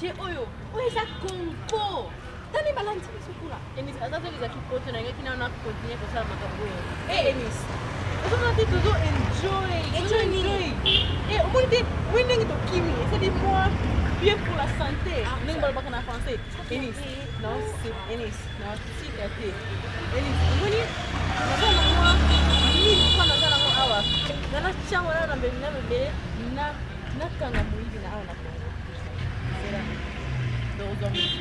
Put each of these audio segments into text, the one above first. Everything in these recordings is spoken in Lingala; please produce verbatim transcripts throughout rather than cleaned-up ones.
manger oyo. Oyo ça compo. Tani balance sukula. Enis atatu les akipoto na ngaki na na continuer pour ça makambo yo. Eh Enis. On va toujours enjoy. Enjoy. Eh on dit winning to kimi. C'est des mois bien pour la santé. N'importe pas baka na français. Enis. Non, c'est Enis. Non, c'est Mikate. Enis. On dit na moi mille fois na na mo awa. Na na chango na na bebe na bebe na na kanga Muyibi na awa na Congo. C'est là. Deux hommes.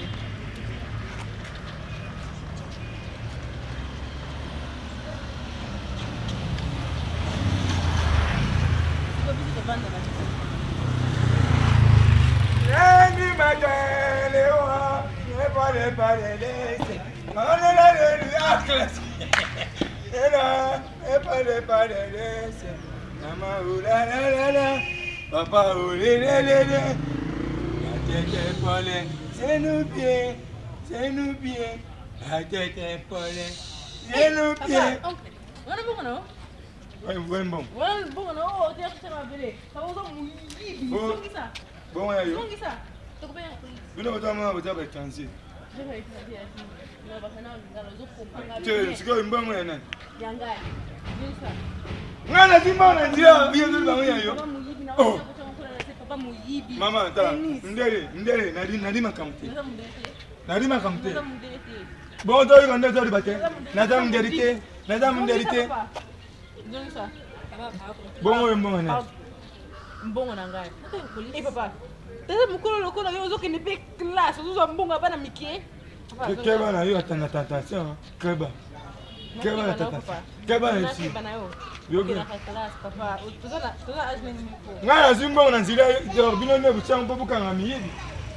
Lundi matin, les rois, ne parlez pas de laisser. On est là, le classe. Et là, ne parlez pas de laisser. Maman, ou la la la la. Papa, ou les les les les. La tête est polée, c'est nous bien, c'est nous bien. La tête est polée, c'est nous bien. On est bon, non? Oui, oui, bon. Oui, bon, non, tu as fait ma belle. Ça va être Muyibi. Bon. C'est ça. Bon, ouais, yo. C'est ça. Tu peux bien. Vous n'avez pas mal, vous avez changé. Je vais essayer. Non, parce que non, dans les autres Tu sais que une bonne moyenne. Yanga. C'est ça. Non, la dis-moi, on dit, bien de la yo. Oh. Papa Muyibi. Maman, attends. Ndele, ndele, nadi, nadi makamte. Nadi makamte. Bon, toi, tu connais ça du bâtiment. Nada mderité, nada mderité. Donc ça. Bon, oui, bon, on Bon, on a gagné. Et papa. Tata mukolo lokolo yo zo kene pe classe zo mbonga bana mikie. Keba na yo atanga attention. Keba. Keba na attention. Keba na ici. Yo ke classe papa. Toza na toza azme ni miko. Ngala zimbo na nzira yo bino ne bucha mpo buka nga Muyibi.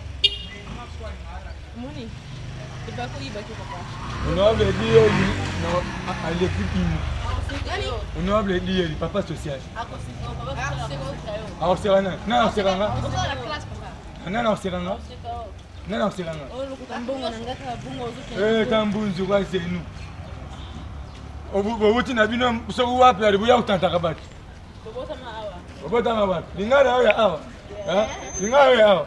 Moni. Tu vas ko iba ke papa. Honorable dit non à l'équipe ini. Honorable dit papa social. Ah, c'est rien. Non, c'est rien. Non, non, c'est rien. Non, non, c'est rien. Eh, tambunzu kwa c'est nous. Obu bobu tina bino so wapi ali buya utantaka bati. Bobo tama awa. Bobo tama bati. Lingala oya awa. Ha? Lingala oya awa.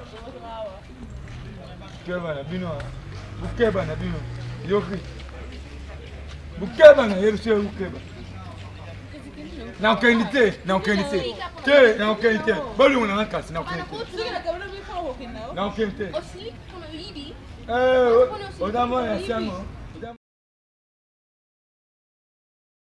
Keba na bino. Bukeba na bino. Yoki. Bukeba na yeruse bukeba. Na qualité, na qualité. Que na qualité. Bolu on a casse na qualité. Na qualité. Eh, o da mo ya sango.